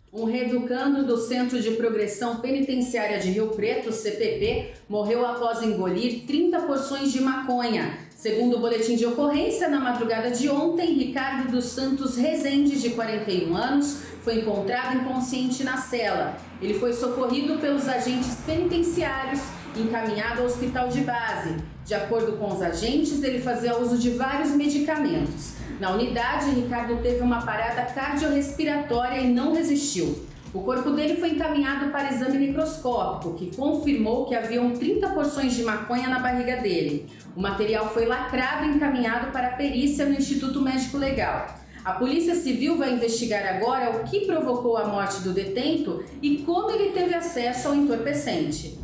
Um reeducando do Centro de Progressão Penitenciária de Rio Preto, CPP, morreu após engolir 30 porções de maconha. Segundo o boletim de ocorrência, na madrugada de ontem, Ricardo dos Santos Rezende, de 41 anos, foi encontrado inconsciente na cela. Ele foi socorrido pelos agentes penitenciários e encaminhado ao hospital de base. De acordo com os agentes, ele fazia uso de vários medicamentos. Na unidade, Ricardo teve uma parada cardiorrespiratória e não resistiu. O corpo dele foi encaminhado para exame necroscópico, que confirmou que haviam 30 porções de maconha na barriga dele. O material foi lacrado e encaminhado para a perícia no Instituto Médico Legal. A Polícia Civil vai investigar agora o que provocou a morte do detento e como ele teve acesso ao entorpecente.